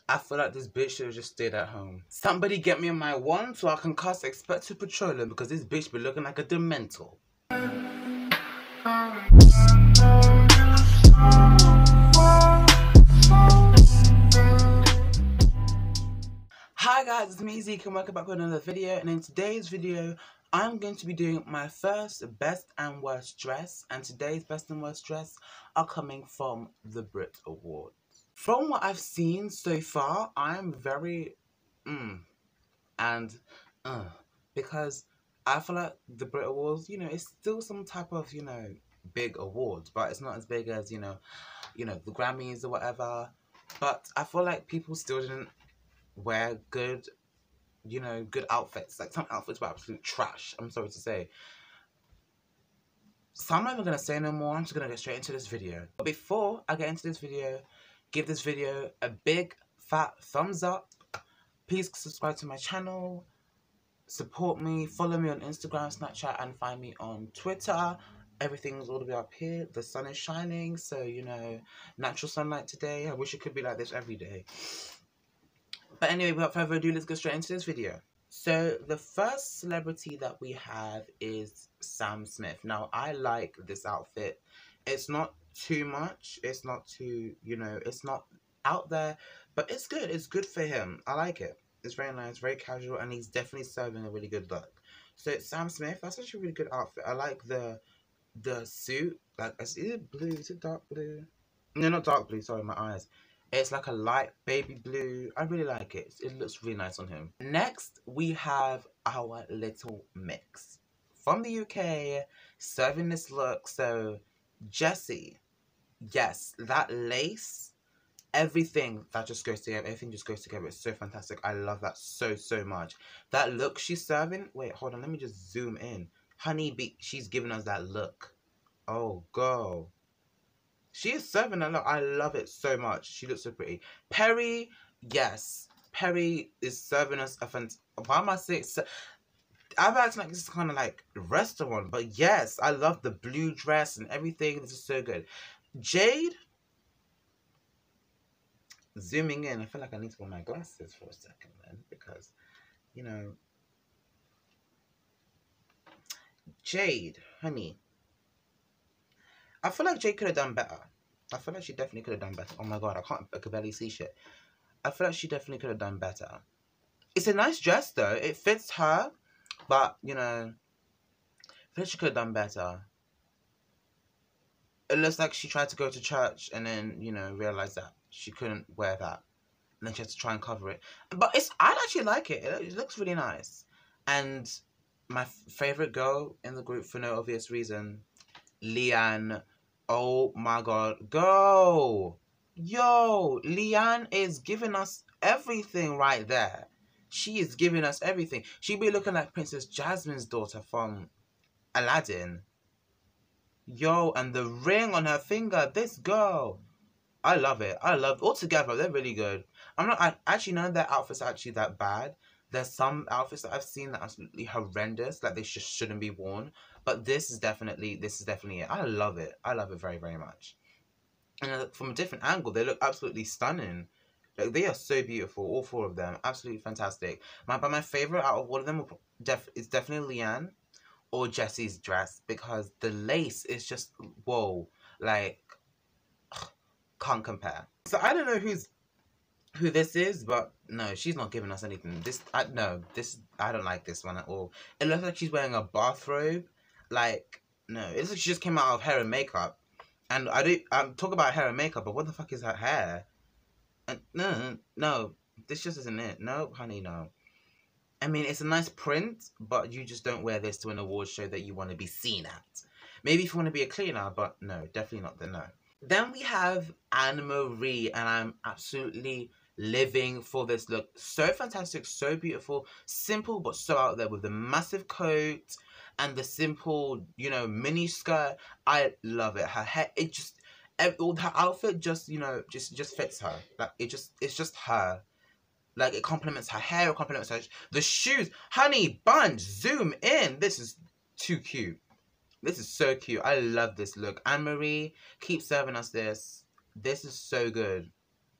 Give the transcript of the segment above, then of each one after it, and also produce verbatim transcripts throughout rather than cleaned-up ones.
I feel like this bitch should have just stayed at home. Somebody get me on my one so I can cast Expected Petroleum because this bitch be looking like a dementor. Hi guys, it's me Zeke and welcome back with another video, and in today's video I'm going to be doing my first best and worst dress, and today's best and worst dress are coming from the Brit Awards. From what I've seen so far, I'm very mm, and uh, because I feel like the Brit Awards, you know, it's still some type of, you know, big awards, but it's not as big as, you know, you know, the Grammys or whatever. But I feel like people still didn't wear good, you know, good outfits. Like, some outfits were absolute trash, I'm sorry to say. So I'm not even going to say no more, I'm just going to get straight into this video. But before I get into this video, give this video a big fat thumbs up. Please subscribe to my channel, support me, follow me on Instagram, Snapchat, and find me on Twitter. Everything's all the way up here. The sun is shining, so, you know, natural sunlight today. I wish it could be like this every day. But anyway, without further ado, let's go straight into this video. So, the first celebrity that we have is Sam Smith. Now, I like this outfit. It's not too much. It's not too, you know, it's not out there. But it's good. It's good for him. I like it. It's very nice, very casual, and he's definitely serving a really good look. So, it's Sam Smith. That's actually a really good outfit. I like the the suit. Like, is it blue? Is it dark blue? No, not dark blue. Sorry, my eyes. It's like a light baby blue. I really like it. It looks really nice on him. Next, we have our little mix. From the U K, serving this look. So, Jessie. Yes, that lace. Everything that just goes together. Everything just goes together. It's so fantastic. I love that so, so much. That look she's serving. Wait, hold on. Let me just zoom in. Honey Bee, she's giving us that look. Oh, girl. She is serving a lot. I love it so much. She looks so pretty. Perry, yes. Perry is serving us a fantastic... Why am I saying... I've acted like this is kind of like a restaurant. But yes, I love the blue dress and everything. This is so good. Jade. Zooming in. I feel like I need to wear my glasses for a second then. Because, you know... Jade, honey. I feel like Jade could have done better. I feel like she definitely could have done better. Oh my god, I can't, I could barely see shit. I feel like she definitely could have done better. It's a nice dress though. It fits her, but, you know, I feel like she could have done better. It looks like she tried to go to church and then, you know, realized that she couldn't wear that. And then she had to try and cover it. But it's, I actually like it. It, it looks really nice. And my favourite girl in the group, for no obvious reason, Leanne. Oh my god. Go! Yo! Leanne is giving us everything right there. She is giving us everything. She be looking like Princess Jasmine's daughter from Aladdin. Yo, and the ring on her finger. This girl. I love it. I love it. All together, they're really good. I'm not... I actually none of their outfits are actually that bad. There's some outfits that I've seen that are absolutely horrendous. Like, they just shouldn't be worn. But this is definitely, this is definitely it. I love it. I love it very, very much. And uh, from a different angle, they look absolutely stunning. Like, they are so beautiful, all four of them. Absolutely fantastic. My, but my favourite out of all of them def, is definitely Leanne or Jessie's dress. Because the lace is just, whoa. Like, ugh, can't compare. So I don't know who's who this is, but no, she's not giving us anything. This, I, no, this, I don't like this one at all. It looks like she's wearing a bathrobe. Like, no, it looks like she just came out of hair and makeup. And I do, I'm talking about hair and makeup, but what the fuck is her hair? And no, no, this just isn't it. No, honey, no. I mean, it's a nice print, but you just don't wear this to an award show that you want to be seen at. Maybe if you want to be a cleaner, but no, definitely not the no. Then we have Anne-Marie, and I'm absolutely living for this look. So fantastic, so beautiful, simple but so out there with the massive coat and the simple, you know, mini skirt. I love it. Her hair, it just, all her outfit just, you know, just just fits her. Like, it just, it's just her. Like, it complements her hair, it complements her, the shoes. Honey bunch, zoom in. This is too cute. This is so cute. I love this look. Anne-Marie, keep serving us this. This is so good.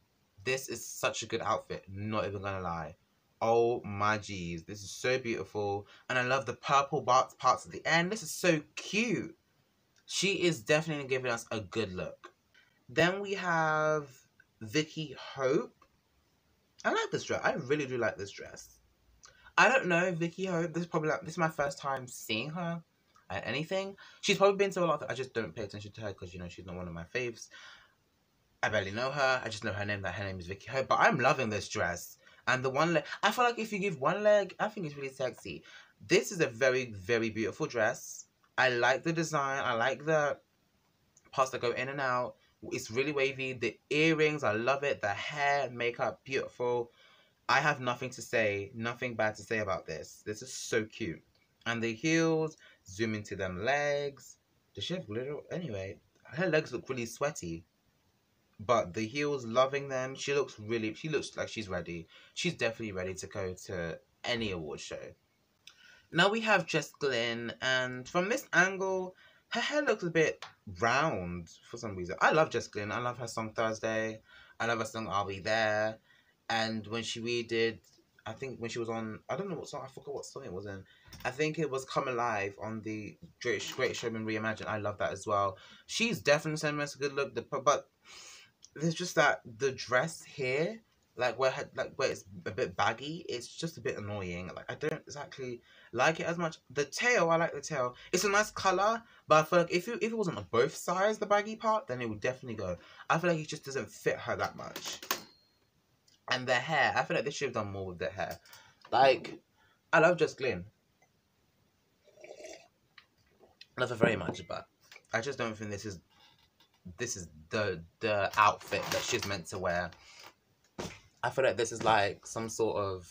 this is such a good outfit, not even gonna lie. Oh my geez, this is so beautiful. And I love the purple parts, parts at the end. This is so cute. She is definitely giving us a good look. Then we have Vicky Hope. I like this dress. I really do like this dress. I don't know Vicky Hope. This is probably like, this is my first time seeing her at anything. She's probably been to a lot of, I just don't pay attention to her because, you know, she's not one of my faves. I barely know her. I just know her name, that her name is Vicky Hope. But I'm loving this dress. And the one leg, I feel like if you give one leg, I think it's really sexy. This is a very, very beautiful dress. I like the design. I like the parts that go in and out. It's really wavy. The earrings, I love it. The hair, makeup, beautiful. I have nothing to say, nothing bad to say about this. This is so cute. And the heels, zoom into them legs. Does she have glitter? Anyway, her legs look really sweaty. But the heels, loving them. She looks really, she looks like she's ready. She's definitely ready to go to any award show. Now we have Jess Glynn, and from this angle, her hair looks a bit round for some reason. I love Jess Glynn. I love her song Thursday. I love her song I'll Be There. And when she redid, I think when she was on, I don't know what song, I forgot what song it was in. I think it was Come Alive on the Great, Great Showman Reimagined. I love that as well. She's definitely sending us a good look, but there's just that, the dress here, like where her, like where it's a bit baggy, it's just a bit annoying. Like I don't exactly like it as much. The tail, I like the tail. It's a nice colour, but I feel like if it, if it wasn't on both sides, the baggy part, then it would definitely go. I feel like it just doesn't fit her that much. And the hair, I feel like they should have done more with the hair. Like, I love Jess Glynn. I love her very much, but I just don't think this is this is the the outfit that she's meant to wear. I feel like this is like some sort of,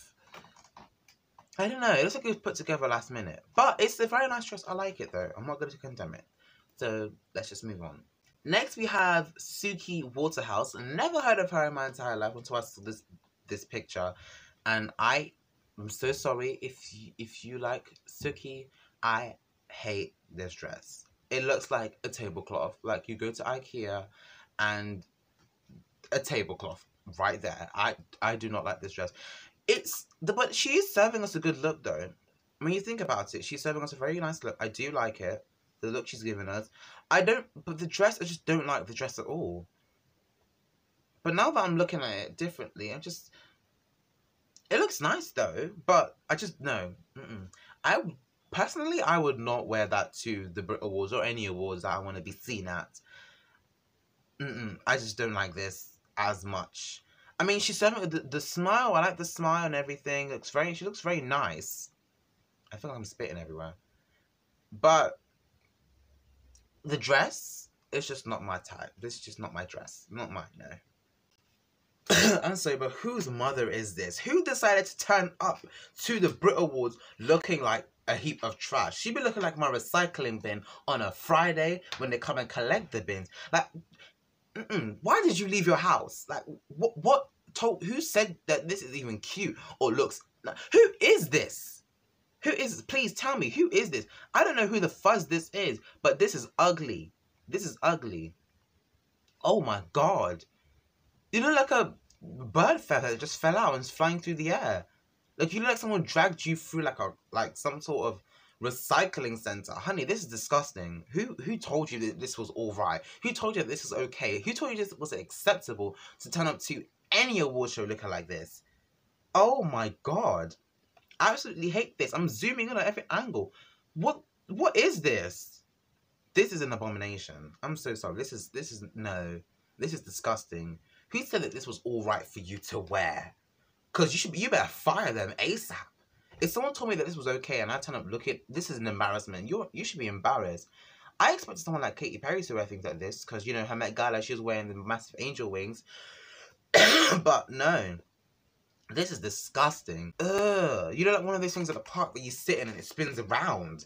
I don't know, it looks like it was put together last minute. But it's a very nice dress. I like it though. I'm not going to condemn it. So let's just move on. Next we have Suki Waterhouse. Never heard of her in my entire life until I saw this this picture. And I am so sorry if you, if you like Suki. I hate this dress. It looks like a tablecloth. Like you go to IKEA and a tablecloth right there. I, I do not like this dress. It's the but she is serving us a good look though. When you think about it, she's serving us a very nice look. I do like it. The look she's given us. I don't, but the dress, I just don't like the dress at all. But now that I'm looking at it differently, I'm just, it looks nice though, but I just, no. Mm-mm. I, personally, I would not wear that to the Brit Awards or any awards that I want to be seen at. Mm-mm. I just don't like this as much. I mean, she's serving, the, the smile, I like the smile and everything. It looks very, she looks very nice. I feel like I'm spitting everywhere. But the dress is just not my type. This is just not my dress. Not mine, no. I'm sorry, but whose mother is this? Who decided to turn up to the Brit Awards looking like a heap of trash? She be looking like my recycling bin on a Friday when they come and collect the bins. Like, mm-mm, why did you leave your house? Like, what, what told, who said that this is even cute or looks, like, who is this? Who is, please tell me, who is this? I don't know who the fuzz this is, but this is ugly. This is ugly. Oh my God. You look like a bird feather that just fell out and is flying through the air. Like you look like someone dragged you through like a, like some sort of recycling center. Honey, this is disgusting. Who, who told you that this was all right? Who told you that this is okay? Who told you this was acceptable to turn up to any award show looking like this? Oh my God. I absolutely hate this. I'm zooming in at every angle. What what is this? This is an abomination. I'm so sorry. This is this is no. This is disgusting. Who said that this was all right for you to wear? Cause you should be, you better fire them ASAP. If someone told me that this was okay and I turn up looking, this is an embarrassment. You you should be embarrassed. I expected someone like Katy Perry to wear things like this because you know her Met Gala, she was wearing the massive angel wings. But no. This is disgusting. Ugh. You know, like one of those things at the park where you sit in and it spins around.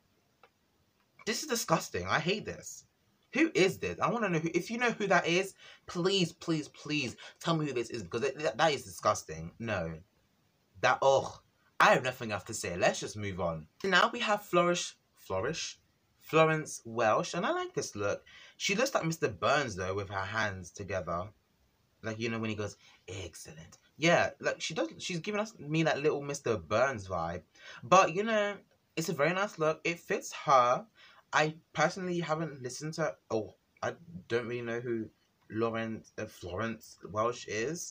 This is disgusting. I hate this. Who is this? I want to know who. If you know who that is, please, please, please tell me who this is because it, that, that is disgusting. No. That, ugh. I have nothing else to say. Let's just move on. Now we have Flourish. Flourish? Florence Welch. And I like this look. She looks like Mister Burns, though, with her hands together. Like, you know, when he goes, excellent. Yeah, like, she does, she's giving us, me that little Mister Burns vibe. But, you know, it's a very nice look. It fits her. I personally haven't listened to, oh, I don't really know who Lawrence, uh, Florence Welch is.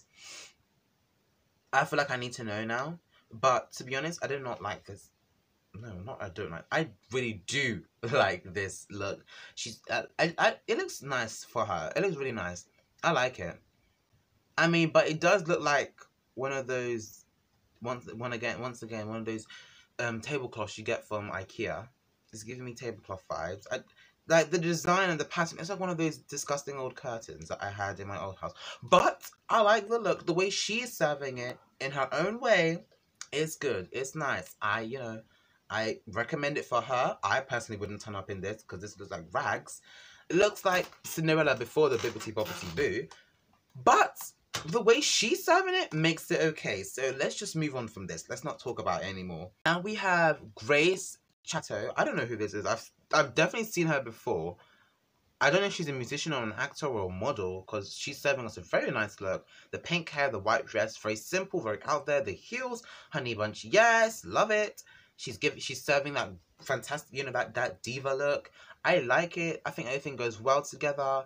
I feel like I need to know now. But, to be honest, I did not like this. No, not I don't like. I really do like this look. She's, uh, I, I, it looks nice for her. It looks really nice. I like it. I mean, but it does look like one of those, once, one again, once again, one of those um, tablecloths you get from IKEA. It's giving me tablecloth vibes. I, like the design and the pattern, it's like one of those disgusting old curtains that I had in my old house. But I like the look. The way she's serving it in her own way is good. It's nice. I, you know, I recommend it for her. I personally wouldn't turn up in this because this looks like rags. It looks like Cinderella before the Bibbidi Bobbidi Boo. But the way she's serving it makes it okay. So let's just move on from this. Let's not talk about it anymore. Now we have Grace Chateau. I don't know who this is. I've, I've definitely seen her before. I don't know if she's a musician or an actor or a model because she's serving us a very nice look. The pink hair, the white dress, very simple, very out there. The heels, honey bunch, yes, love it. She's giving, she's serving that fantastic, you know, that, that diva look. I like it. I think everything goes well together.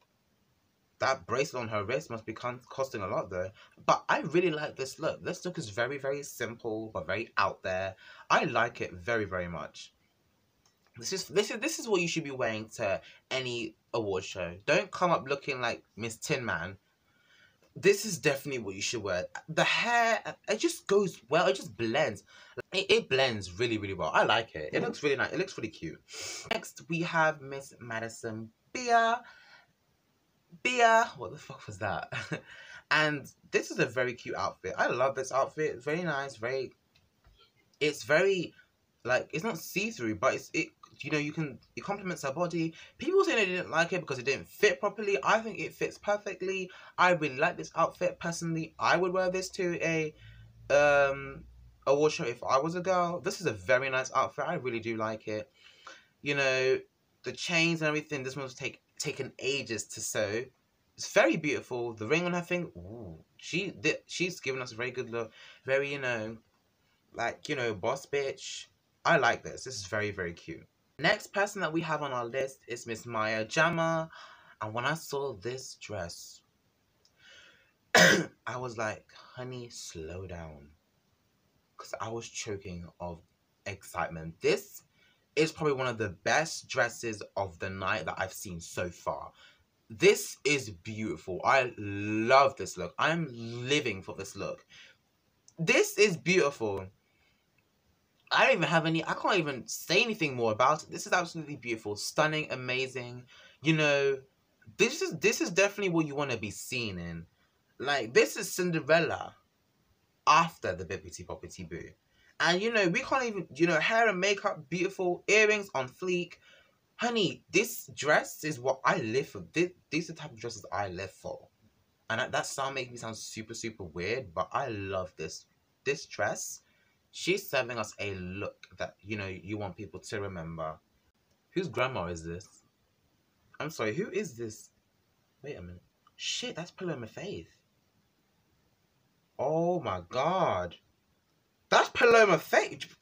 That bracelet on her wrist must be costing a lot though. But I really like this look. This look is very, very simple, but very out there. I like it very, very much. This is, this is, this is what you should be wearing to any award show. Don't come up looking like Miss Tin Man. This is definitely what you should wear. The hair, it just goes well. It just blends. It, it blends really, really well. I like it. It looks really nice. It looks really cute. Next, we have Miss Madison Beer. Beer. What the fuck was that? And this is a very cute outfit. I love this outfit. It's very nice. Very. It's very, like, it's not see-through, but it's it. You know, you can, it complements her body. People say they didn't like it because it didn't fit properly. I think it fits perfectly. I really like this outfit personally. I would wear this to a um award show if I was a girl. This is a very nice outfit. I really do like it. You know, the chains and everything. This one's take taken ages to sew. It's very beautiful. The ring on her thing. Ooh, she th she's given us a very good look. Very, you know, like, you know, boss bitch. I like this. This is very, very cute. Next person that we have on our list is Miss Maya Jama. And when I saw this dress, I was like, honey, slow down. Because I was choking of excitement. This is probably one of the best dresses of the night that I've seen so far. This is beautiful. I love this look. I'm living for this look. This is beautiful. I don't even have any, I can't even say anything more about it. This is absolutely beautiful, stunning, amazing. You know, this is this is definitely what you want to be seen in. Like, this is Cinderella after the Bibbidi Bobbidi Boo. And, you know, we can't even, you know, hair and makeup, beautiful, earrings on fleek. Honey, this dress is what I live for. This, these are the type of dresses I live for. And that, that sound makes me sound super, super weird, but I love this. This dress. She's serving us a look that, you know, you want people to remember. Whose grandma is this? I'm sorry, who is this? Wait a minute. Shit, that's Paloma Faith. Oh my god. That's Paloma Faith.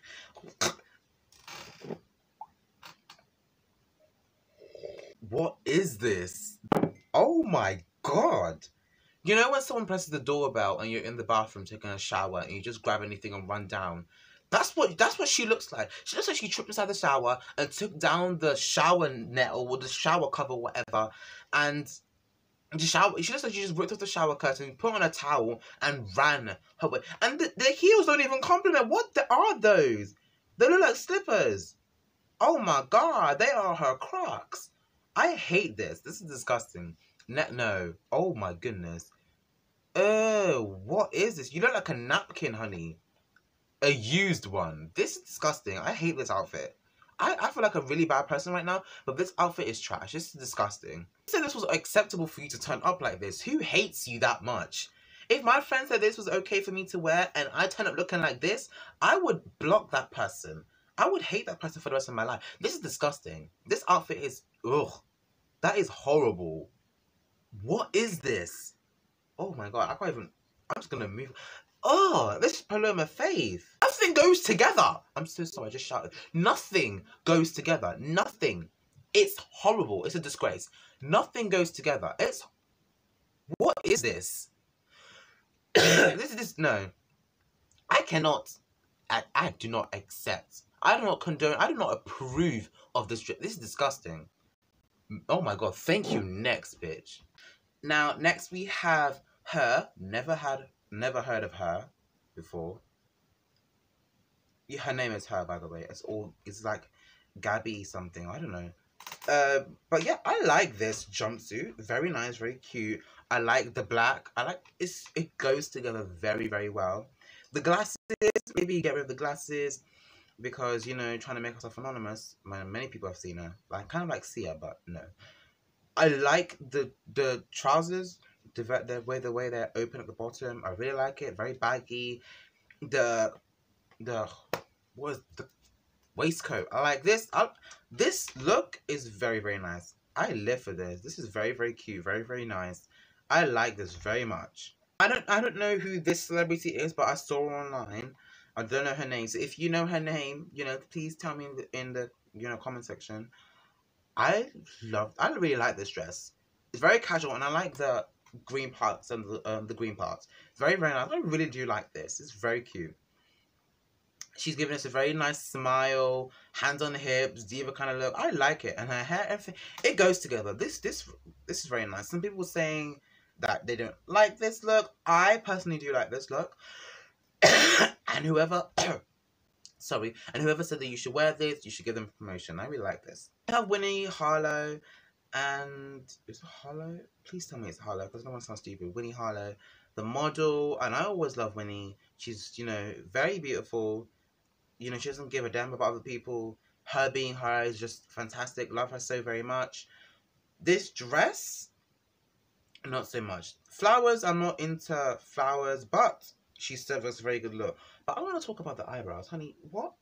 What is this? Oh my god. You know when someone presses the doorbell and you're in the bathroom taking a shower and you just grab anything and run down? That's what that's what she looks like. She looks like she tripped inside the shower and took down the shower net or the shower cover or whatever. And the shower, she looks like she just ripped off the shower curtain, put on a towel and ran her way. And the, the heels don't even compliment. What the, are those? They look like slippers. Oh my god, they are her Crocs. I hate this. This is disgusting. No. Oh my goodness. Oh, what is this? You look like a napkin, honey. A used one. This is disgusting. I hate this outfit. I, I feel like a really bad person right now, but this outfit is trash. This is disgusting. You said this was acceptable for you to turn up like this. Who hates you that much? If my friend said this was okay for me to wear and I turn up looking like this, I would block that person. I would hate that person for the rest of my life. This is disgusting. This outfit is, ugh. That is horrible. What is this? Oh my god, I can't even. I'm just gonna move. Oh, this is Paloma Faith. Nothing goes together. I'm so sorry, I just shouted. Nothing goes together. Nothing. It's horrible. It's a disgrace. Nothing goes together. It's. What is this? This is this. No. I cannot. I, I do not accept. I do not condone. I do not approve of this. This is disgusting. Oh my god. Thank you. Next, bitch. Now, next we have her. Never had. Never heard of her before. Yeah, her name is her, by the way. It's all. It's like Gabby something. I don't know. Uh, but yeah, I like this jumpsuit. Very nice, very cute. I like the black. I like it's. It goes together very, very well. The glasses. Maybe you get rid of the glasses because you know trying to make herself anonymous. Many people have seen her. Like kind of like Sia, but no. I like the the trousers. The, the way the way they're open at the bottom, I really like it. Very baggy. The the what is the waistcoat? I like this. I, this look is very very nice. I live for this. This is very very cute. Very very nice. I like this very much. I don't I don't know who this celebrity is, but I saw her online. I don't know her name. So if you know her name, you know, please tell me in the, in the you know comment section. I love. I really like this dress. It's very casual, and I like the green parts and the, um, the green parts. It's very, very nice. I really do like this. It's very cute. She's giving us a very nice smile, hands on the hips, diva kind of look. I like it. And her hair, everything, it goes together. This this this is very nice. Some people were saying that they don't like this look. I personally do like this look. And whoever sorry, and whoever said that you should wear this, you should give them promotion. I really like this. I have Winnie, Harlow, and is it Harlow? Please tell me it's Harlow because I don't want to sound stupid. Winnie Harlow, the model, and I always love Winnie. She's, you know, very beautiful. You know, she doesn't give a damn about other people. Her being her is just fantastic. Love her so very much. This dress, not so much. Flowers, I'm not into flowers, but she serves us a very good look. But I want to talk about the eyebrows. Honey, what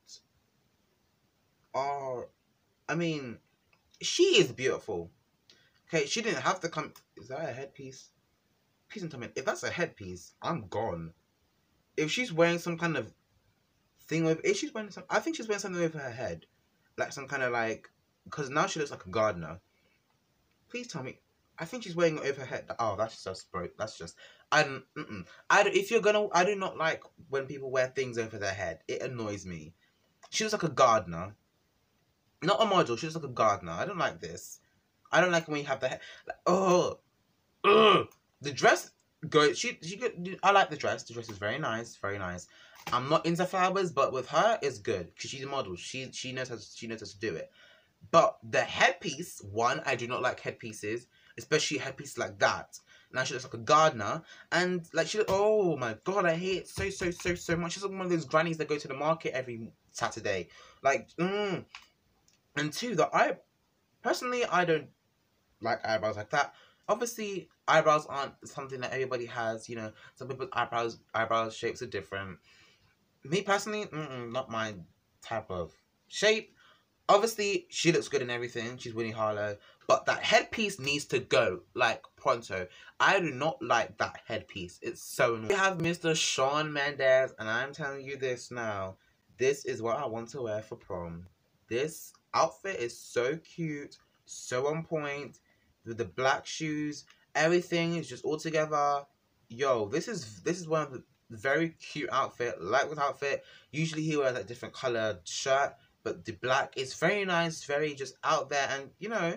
are... I mean, she is beautiful. Okay, she didn't have to come... Is that a headpiece? Please don't tell me. If that's a headpiece, I'm gone. If she's wearing some kind of thing with... If she's wearing some... I think she's wearing something over her head. Like some kind of like... Because now she looks like a gardener. Please tell me. I think she's wearing it over her head. Oh, that's just broke. That's just... I don't... Mm-mm. I don't, if you're gonna... I do not like when people wear things over their head. It annoys me. She looks like a gardener. Not a model. She looks like a gardener. I don't like this. I don't like when you have the head. Like, oh, ugh. The dress go. She she good. I like the dress. The dress is very nice. Very nice. I'm not into flowers, but with her, it's good because she's a model. She she knows how to, she knows how to do it. But the headpiece, one, I do not like headpieces, especially headpieces like that. Now she looks like a gardener, and like she. Oh my god, I hate it so so so so much. She's like one of those grannies that go to the market every Saturday. Like, mm. And two, the eye. Personally, I don't like eyebrows like that. Obviously, eyebrows aren't something that everybody has. You know, some people's eyebrows eyebrows shapes are different. Me personally, mm-mm, not my type of shape. Obviously, she looks good in everything. She's Winnie Harlow. But that headpiece needs to go, like, pronto. I do not like that headpiece. It's so annoying. We have Mister Shawn Mendes, and I'm telling you this now. This is what I want to wear for prom. This outfit is so cute, so on point, with the black shoes. Everything is just all together. Yo, this is this is one of the very cute outfit, lightweight outfit. Usually he wears a different colored shirt. But the black is very nice, very just out there. And, you know,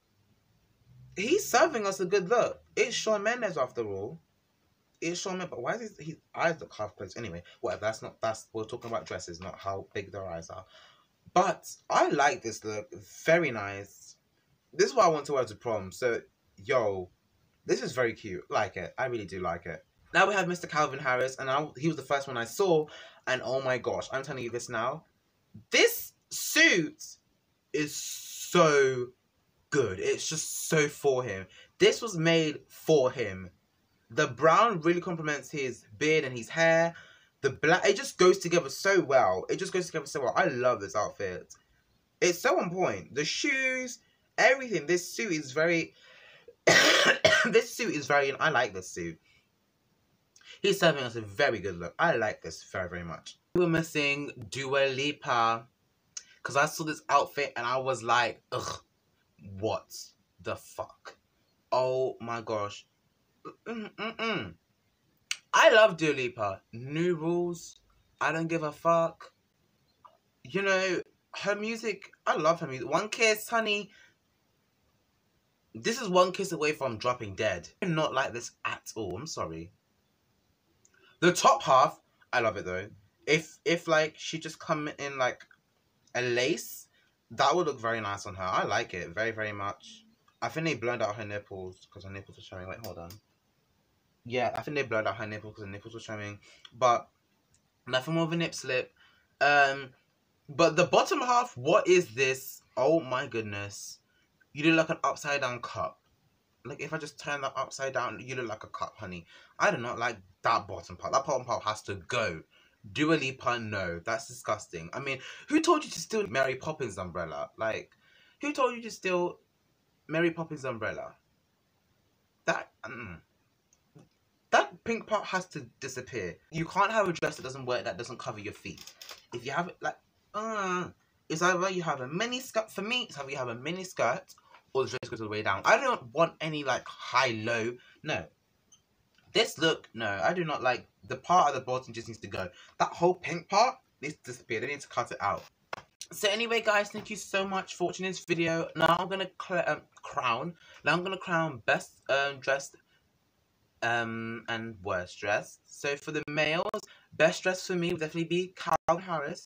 he's serving us a good look. It's Shawn Mendes, after all. It's Shawn Mendes. But why is his, his eyes look half closed? Anyway, whatever. That's not, that's, we're talking about dresses, not how big their eyes are. But I like this look. Very nice. This is what I want to wear to prom. So, yo, this is very cute. Like it. I really do like it. Now we have Mister Calvin Harris. And I, he was the first one I saw. And oh my gosh, I'm telling you this now. This suit is so good. It's just so for him. This was made for him. The brown really complements his beard and his hair. The black, it just goes together so well. It just goes together so well. I love this outfit. It's so on point. The shoes, everything. This suit is very... this suit is very... I like this suit. He's serving us a very good look. I like this very, very much. We were missing Dua Lipa. Because I saw this outfit and I was like, ugh, what the fuck? Oh my gosh. Mm-mm-mm. I love Dua Lipa. New Rules. I don't give a fuck. You know, her music, I love her music. One Kiss, honey. This is one kiss away from dropping dead. I do not like this at all. I'm sorry. The top half, I love it though. If, if like, she just come in like a lace, that would look very nice on her. I like it very, very much. I think they blurred out her nipples because her nipples were showing. Wait, hold on. Yeah, I think they blurred out her nipples because her nipples were showing. But nothing more of a nip slip. Um, but the bottom half, what is this? Oh my goodness. You look like an upside down cup. Like if I just turn that upside down, you look like a cup, honey. I do not like that bottom part. That bottom part has to go. Dua Lipa, no. That's disgusting. I mean, who told you to steal Mary Poppins' umbrella? Like, who told you to steal Mary Poppins' umbrella? That, mm, that pink part has to disappear. You can't have a dress that doesn't work, that doesn't cover your feet. If you have it, like, uh, it's either you have a mini skirt. For me, it's either you have a mini skirt or the dress goes all the way down. I don't want any, like, high-low. No. This look, no, I do not like. The part at the bottom just needs to go. That whole pink part needs to disappear. They need to cut it out. So anyway, guys, thank you so much for watching this video. Now I'm gonna um, crown. Now I'm gonna crown best um, dressed um, and worst dressed. So for the males, best dressed for me would definitely be Calvin Harris,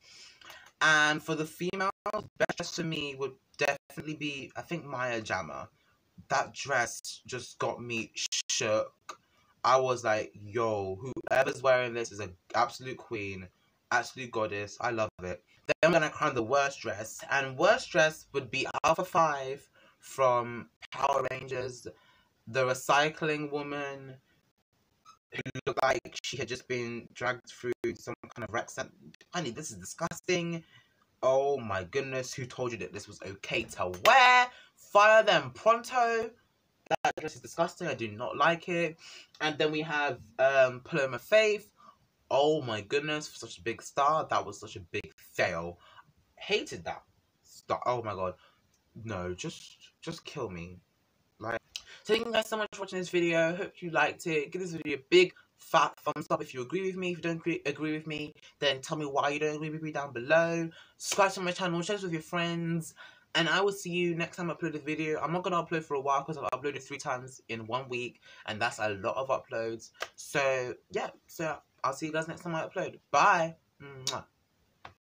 and for the females, best dressed for me would definitely be, I think, Maya Jama. That dress just got me shook. I was like, yo, whoever's wearing this is an absolute queen, absolute goddess. I love it. Then I'm going to crown the worst dress. And worst dress would be Alpha five from Power Rangers. The recycling woman who looked like she had just been dragged through some kind of wreck. Honey, this is disgusting. Oh my goodness, who told you that this was okay to wear? Fire them pronto. That dress is disgusting. I do not like it. And then we have um, Paloma Faith. Oh my goodness, such a big star. That was such a big fail. Hated that star. Oh my god. No, just just kill me. Like, so thank you guys so much for watching this video. Hope you liked it. Give this video a big fat thumbs up if you agree with me. If you don't agree, agree with me, then tell me why you don't agree with me down below. Subscribe to my channel. Share this with your friends. And I will see you next time I upload a video. I'm not going to upload for a while because I've uploaded three times in one week. And that's a lot of uploads. So, yeah. So, I'll see you guys next time I upload. Bye. Mwah.